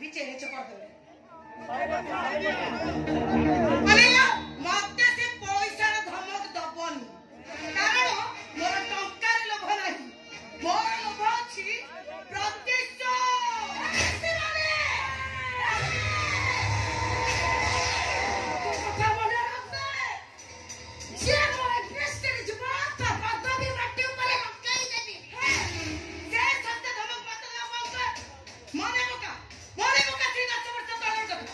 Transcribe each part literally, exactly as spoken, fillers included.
बीचे नीचे कर दे अरे मते से पैसा रे धमक दबनी कारण मोर टंका रे लोभ नाही मोर लोभ अछि प्रतिशोध কথা মনে রাখবে যে মোর ইন্টারেস্টেড জবাব তা পদবি মাটি উপরে রখাই দেবি যে সত্য ধমক মত লাগাও মনে পকা মনে পকা তিন দশ বছর তলর কথা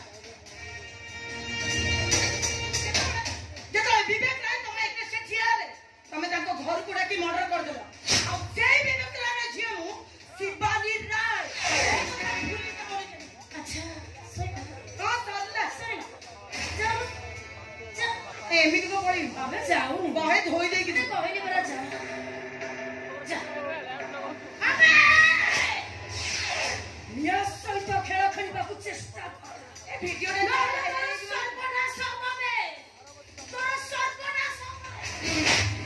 যেটা বিবেক নাই তুমি ইন্টারেস্টেড ছিয়ারে তুমি তাকে ঘর কো ডাকি মর্ডর कर देला आ সেই বিবেক রায় ঝিও শিবানী রায় अच्छा सुन तो चलला सुन जाओ जा एमिति को पड़ी अबे जाऊ बहे धोई दे कि कहली बरा जा जा अबे यस सहित खेल खेलबा को चेष्टा कर ए वीडियो रे सर्वनाश होबे तोर सर्वनाश होबे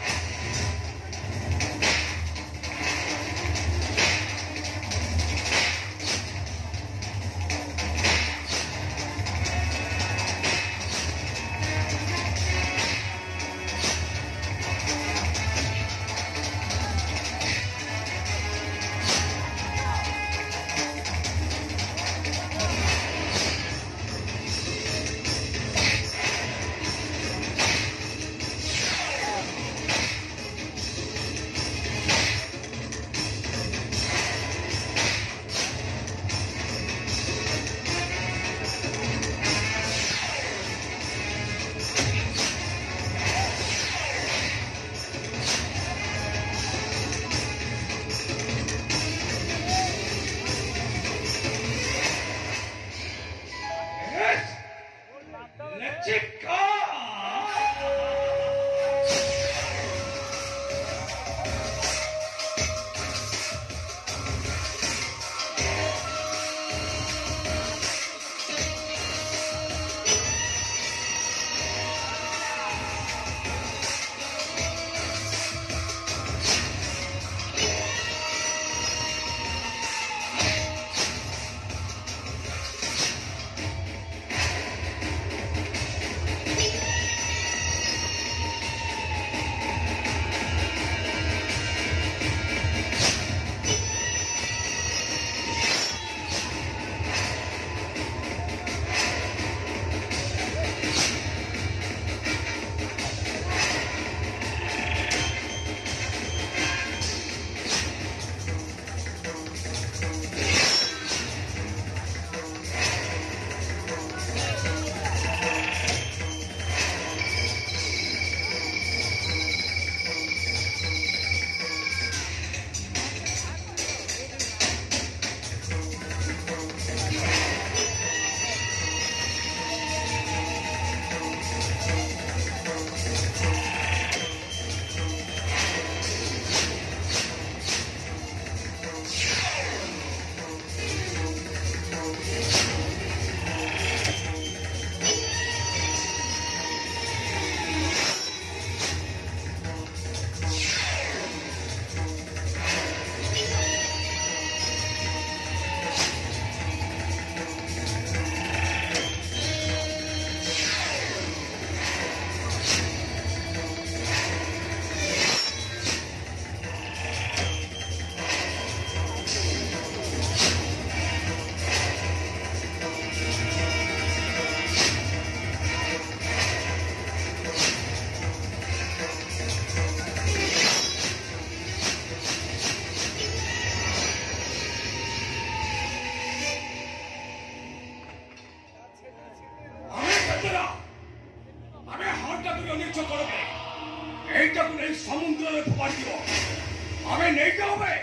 समुद्र में फुपाड़ दियो हमें नहीं जाओगे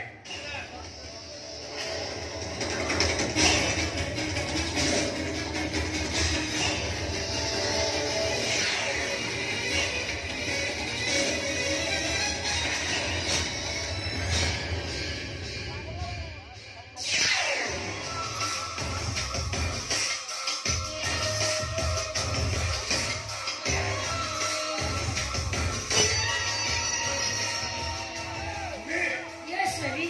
Yes, baby.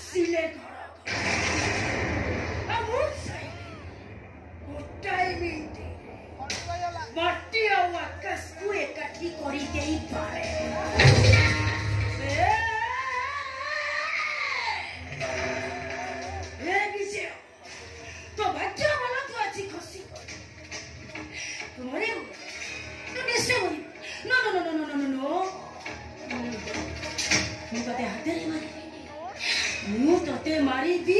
ଆସିଲେ ଘର ଆଉ ମୁଁ ଚାହିଁଲି ଗୋଟାଏ ମିନିଟ୍ ମାଟି ଆଉ ଆକାଶକୁ ଏକାଠି କରିଦେଇପାରେ। तो भाग्य वाला तू आज खुशी तुम्हारे तू निश्चय हो no no no no no no no ମୁଁ ତତେ ହାତରେ ମାରିବି ମୁଁ ତତେ ମାରିବି